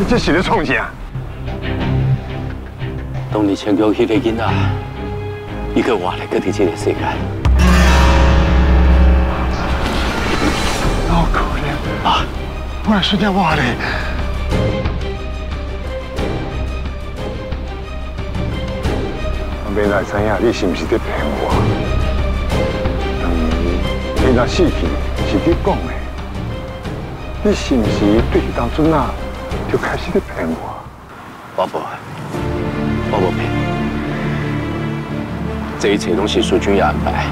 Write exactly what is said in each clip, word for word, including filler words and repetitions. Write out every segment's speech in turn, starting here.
你这是咧创啥？ 当你迁就迄个囡仔，伊个活来搁伫这个世界。 好可怜啊！我来顺便话咧。我未来知影你是毋是在骗我？嗯，你若死去是你讲的，你是毋是对当初那就开始在骗我？ 我无，我无骗。这一切拢是苏军的安排。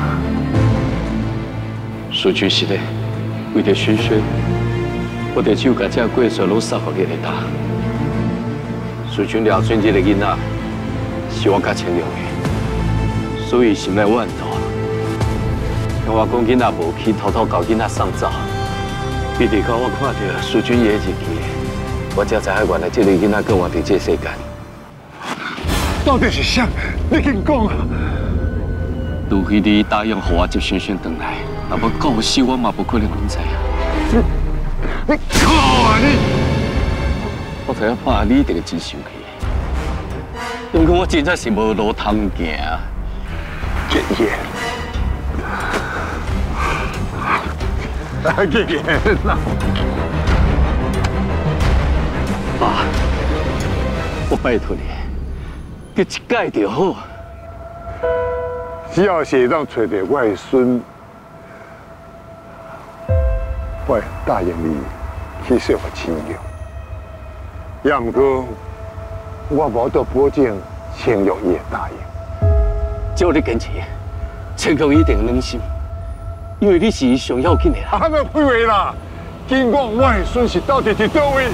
苏军是咧，为着轩轩，我得只有把这过错拢撒给你打。苏军了准这个囡仔，是我甲牵连的，所以心内怨毒。听我讲囡仔无去，偷偷搞囡仔送走，一直到我看到苏军的日记，我才知影原来这个囡仔跟我伫这世界。 到底是啥？你紧讲啊！ 除非你答应和我接轩轩回来，若要到死我嘛不可能能知影。 你靠啊你！ 我知影爸你一定会真生气，不过我真正是无路通行。 爷爷，啊爷爷呐！ 爸，我拜托你，给一届就好。 只要是让找到我的孙，我会答应你去说服亲友。也毋过，我无得保证青玉伊会答应。 只要你坚持，青玉一定会忍心，因为你是伊上要紧的人。 啊，莫废话啦！紧讲我的孙是到底伫倒位？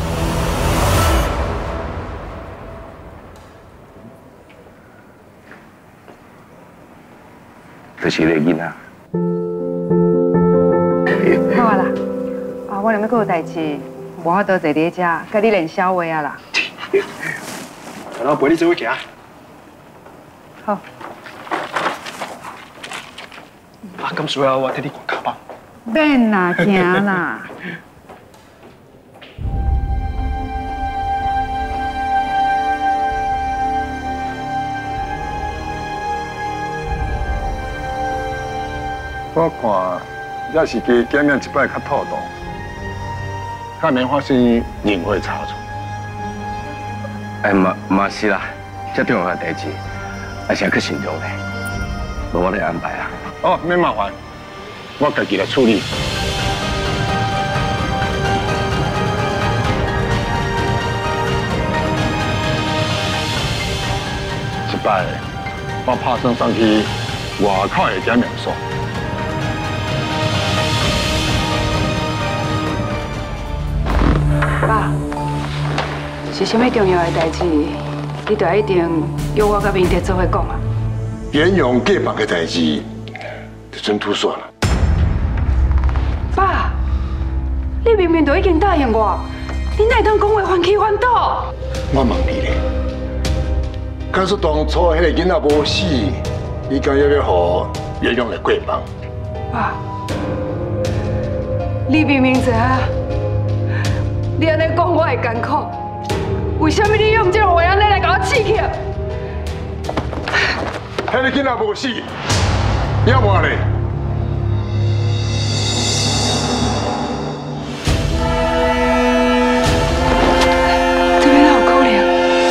就是个囡仔。 好啊啦，啊，我两个还有代志，无法度坐你遮，甲你练小话啊啦。 然后陪你做伙行。 好。 啊，咁需要我替你挂卡包。 免啦，行啦。 我看也是加见面一摆较妥当，较免发生人祸差错。 哎，嘛嘛是啦，这重要的代志，还是要去慎重嘞，无我来安排啊。 哦，免麻烦，我家己来处理。一摆我拍算上去外口的见面所。 爸，是啥物重要的代志，你就一定约我甲明德做伙讲啊。 严勇计绑的代志，就准突算了。 爸，你明明就已经答应我，你哪会当讲话反起反倒？ 我问你咧，假使当初迄个囡仔无死，你敢要要互严勇来过绑？ 爸，你明明知影。你安尼讲我会艰苦，为什么你用这种话安尼来甲我刺激？ 迄个囡仔无死，要我咧？ 这边哪有可能？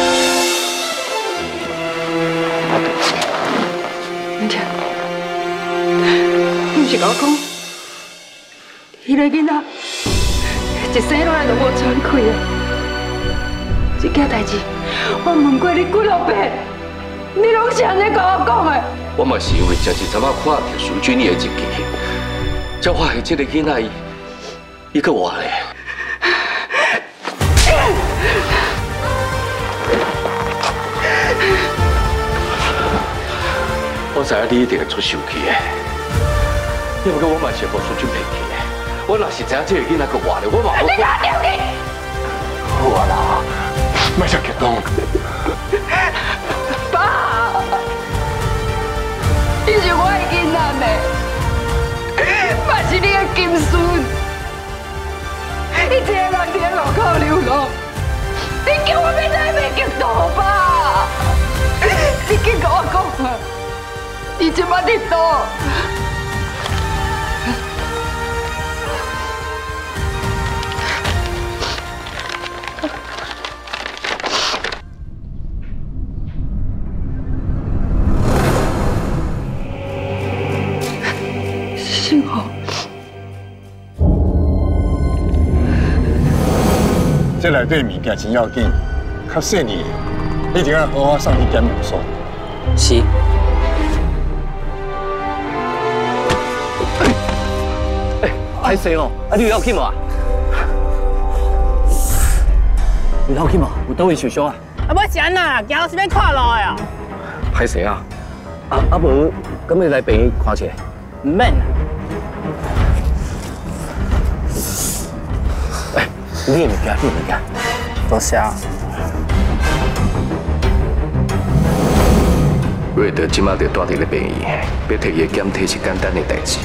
你听，你不是甲我讲，迄个囡仔？一生落来就无喘气啊！这件代志，我问过你几落遍，你拢是安尼甲我讲的。 我嘛是因为真是昨晚看到苏军伊的日记，才发现这个囡仔伊，伊个活咧。我知影你一定会出手气的，要不过我嘛是无苏军骗去的。我若是知影这个囡仔个活咧，我嘛无。你拿掉你！ 好啊啦，莫遐激动。 爸，你是我的囡仔妹，嘛是你的金孙。伊一个人伫咧路口流浪， 叫我要在北京倒吧？你紧甲我讲啊！你即摆伫倒？幸好。 这内底物件真要紧，较细腻，你就要好好送去检验所。 是。哎，歹势哦，啊，你有要紧无啊？有要紧无？有倒位受伤啊？ 啊，要是安那，行到是要看路的啊。 歹势啊！啊啊无，咁要来病院看一下。 唔免啦。 你的物件，你的物件， 多谢啊。 瑞德即马就住伫咧病院，要摕伊检体是简单的代志。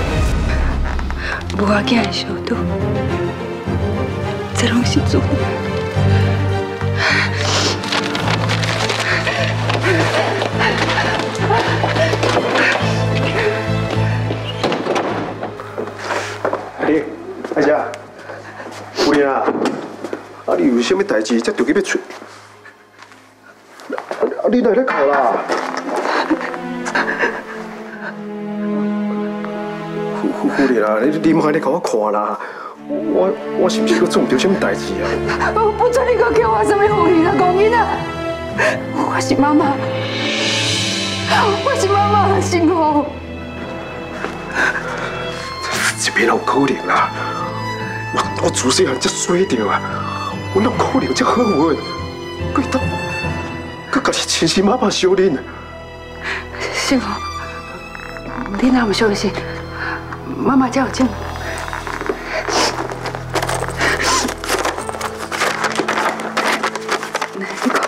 无要紧的小肚，这拢是主。 你，阿姐。 有影啊！啊，你有啥物代志，才着急要出？啊，你哪会咧哭啦？夫夫夫人啊，你你莫咧甲我看啦！我我是毋是搁做唔到啥物代志啊？ 我不准你搁叫我什么妇人啊，公囡啊！我是妈妈，我是妈妈，幸好。 这边哪有可能啦？ 我我自细汉才衰着啊，我哪可能这好运？佮当，佮家己亲生妈妈相认。 幸好，你哪有相信？妈妈才有证。来，你讲。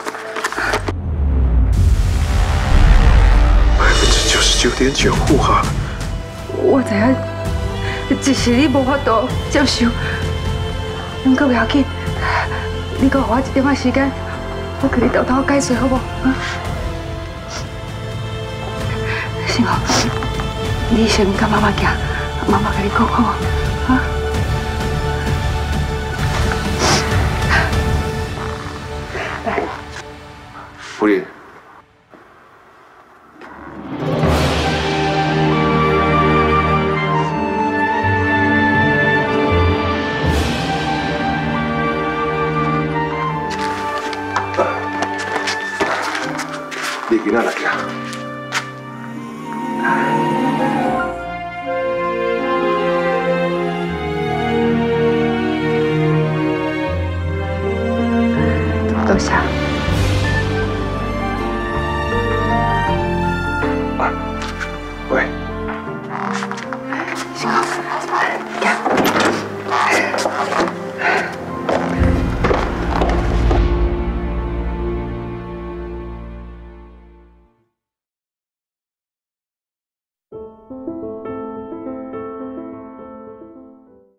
百分之九十九点九五哈。 我知影。 只是你无法度接受，不过不要紧，你给我一点仔时间，我给你偷偷解释好不？啊？幸好，你先跟妈妈行，妈妈跟你讲好啊。来， 夫人。 你囡仔来呀！ 多谢。